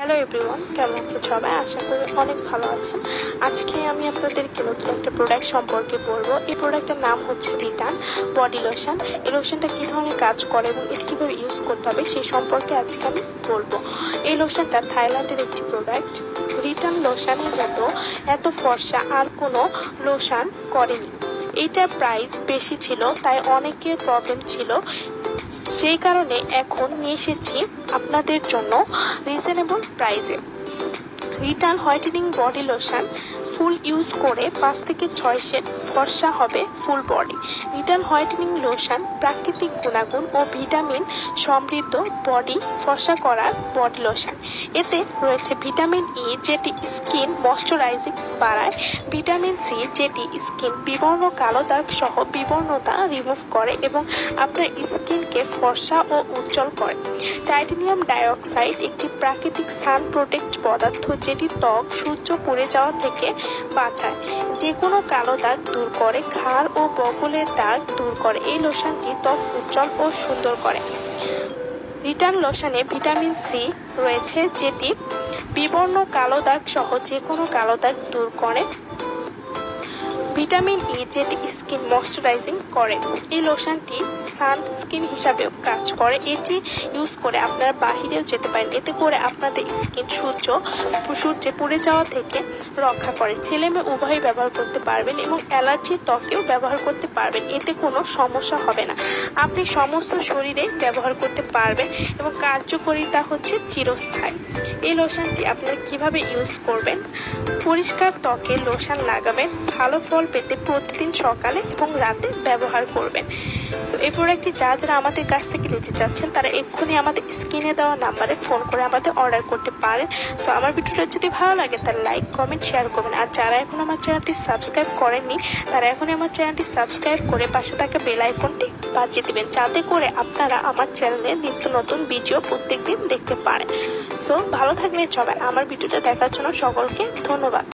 Hello everyone, কেমন আছেন সবাই? আশা করি অনেক ভালো আছেন। আজকে আমি আপনাদেরকে নতুন একটা প্রোডাক্ট সম্পর্কে বলবো। এই প্রোডাক্টের নাম হচ্ছে রিটার্ন বডি লোশন। এই লোশনটা কী ধরনের কাজ করে এবং এটি কীভাবে ইউজ করতে হবে সেই সম্পর্কে আজকে আমি বলবো। এই লোশনটা থাইল্যান্ডের একটি প্রোডাক্ট। রিটার্ন লোশনের মতো এত ফর্সা আর কোনো লোশন করেনি। এইটার প্রাইস বেশি ছিল, তাই অনেকের প্রবলেম ছিল। সেই কারণে এখন নিয়ে এসেছি আপনাদের জন্য রিজনেবল প্রাইসে। Return whitening body lotion full use করে 5 থেকে 6 সেট ফর্সা হবে full body. Return whitening lotion প্রাকৃতিক গুণাগুণ ও ভিটামিন সমৃদ্ধ বডি ফর্সা করার বডি লোশন। এতে রয়েছে ভিটামিন ই, যেটি স্কিন ময়শ্চারাইজিং বাড়ায়, ভিটামিন সি, যেটি স্কিন বিবর্ণ কালো দাগ সহ বিবর্ণতা রিমুভ করে এবং আপনার স্কিনকে ফর্সা ও উজ্জ্বল করে। টাইটানিয়াম ডাইঅক্সাইড একটি প্রাকৃতিক সান প্রোটেক্ট পদার্থ, যেটি ত্বক সূর্য পুড়ে যাওয়া থেকে বাঁচায়, যে কোনো কালো দাগ দূর করে, ঘাড় ও বগলের দাগ দূর করে। এই লোশনটি ত্বক উজ্জ্বল ও সুন্দর করে। রিটার্ন লোশনে ভিটামিন সি রয়েছে, যেটি বিবর্ণ কালো দাগ সহ যে কোনো কালো দাগ দূর করে। ভিটামিন ই, যেটি স্কিন ময়শ্চারাইজিং করে। এই লোশনটি সানস্ক্রিন হিসাবেও কাজ করে। এটি ইউজ করে আপনারা বাহিরেও যেতে পারেন। এতে করে আপনাদের স্কিন সূর্যে পুড়ে যাওয়া থেকে রক্ষা করে। ছেলে মেয়ে উভয়ই ব্যবহার করতে পারবেন এবং অ্যালার্জি ত্বকেও ব্যবহার করতে পারবেন। এতে কোনো সমস্যা হবে না। আপনি সমস্ত শরীরে ব্যবহার করতে পারবেন এবং কার্যকারিতা হচ্ছে চিরস্থায়ী। এই লোশনটি আপনারা কিভাবে ইউজ করবেন? পরিষ্কার ত্বকে লোশন লাগাবেন। ভালো ফল পেতে প্রতিদিন সকালে এবং রাতে ব্যবহার করবেন। সো এই প্রোডাক্টটি যারা আমাদের কাছ থেকে নিতে চাচ্ছেন, তারা এক্ষুনি আমাদের স্ক্রিনে দেওয়া নাম্বারে ফোন করে আমাদের অর্ডার করতে পারেন। সো আমার ভিডিওটা যদি ভালো লাগে তাহলে লাইক, কমেন্ট, শেয়ার করবেন। আর যারা এখন আমার চ্যানেলটি সাবস্ক্রাইব করেননি, তারা এখনই আমার চ্যানেলটি সাবস্ক্রাইব করে পাশে থাকা বেল আইকনটি বাজিয়ে দিবেন, যাতে করে আপনারা আমার চ্যানেলে নিত্য নতুন ভিডিও প্রত্যেকদিন দেখতে পারেন। সো ভালো থাকবেন সবাই। আমার ভিডিওটা দেখার জন্য সকলকে ধন্যবাদ।